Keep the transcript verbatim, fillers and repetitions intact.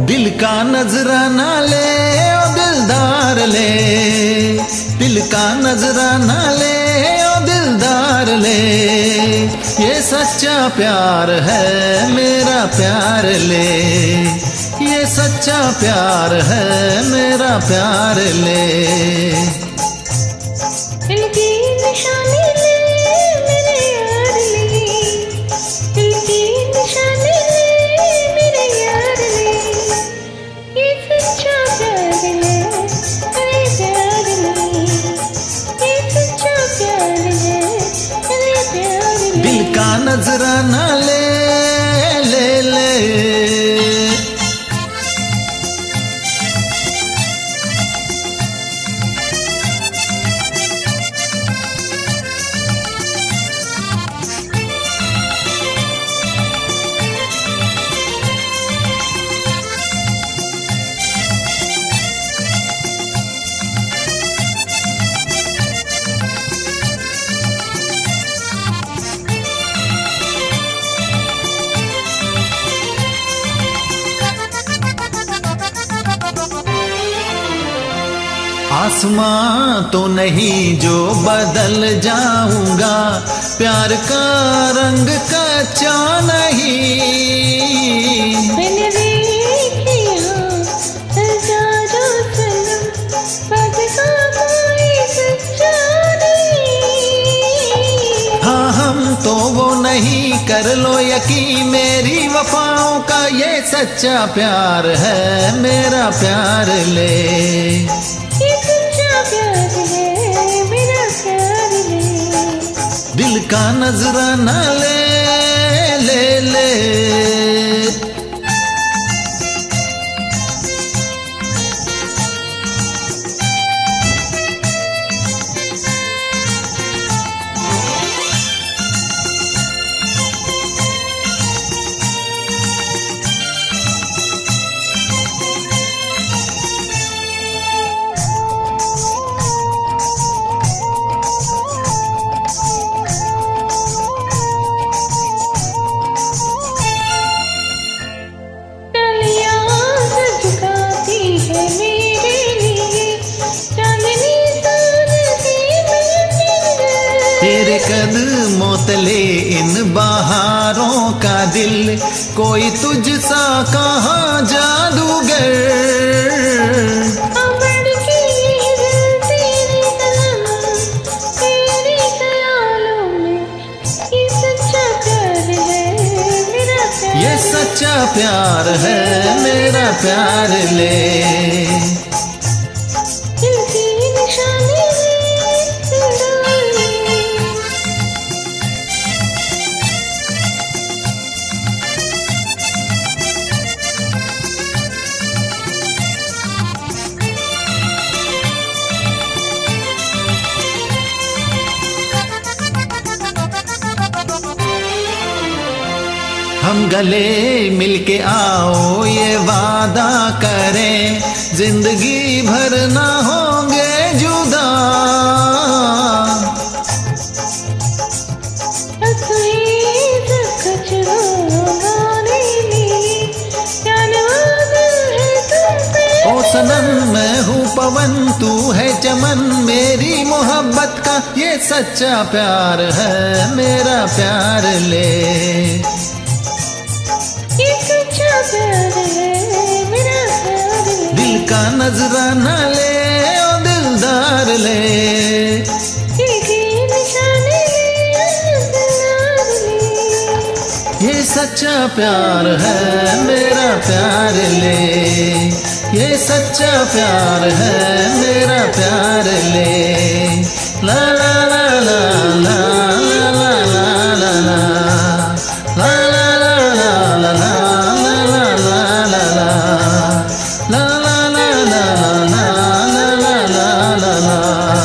दिल का नजराना ले ओ दिलदार ले, दिल का नजराना ले ओ दिलदार ले, ये सच्चा प्यार है मेरा प्यार ले, ये सच्चा प्यार है मेरा प्यार ले। दिल की निशानी ले मेरे यार ले, दिल की निशानी ले मेरे यार ले, ये सच्चा प्यार है मेरे प्यार ले, ये सच्चा प्यार है मेरे प्यार ले। दिल का नजराना ले ले ले आसमां तो नहीं जो बदल जाऊंगा, प्यार का रंग कच्चा नहीं। मैंने देखी हाँ हजारों सनम, बात का कोई सच्चा नहीं। हाँ हम तो वो नहीं, कर लो यकीन मेरी वफाओं का, ये सच्चा प्यार है मेरा प्यार ले, ये सच्चा प्यार है मेरा प्यार ले। दिल का नजराना ले ले ले तेरे कदमों तले इन बहारों का दिल, कोई तुझसा कहाँ जादूगर। ये सच्चा प्यार है मेरा प्यार ले, हम गले मिलके आओ ये वादा करें, जिंदगी भर ना होंगे जुदा। ओ सनम मैं हूँ पवन तू है चमन, मेरी मोहब्बत का ये सच्चा प्यार है मेरा प्यार ले, प्यार है मेरा प्यार ले। दिल का नजराना ले ओ दिलदार ले, दिल की निशानी ले दिलदार ले, ये सच्चा प्यार है मेरा प्यार ले, ये सच्चा प्यार है मेरा प्यार ले। ला ला ला ला ला ला ला ला ला ला ला ला ला la la la la la la la la la la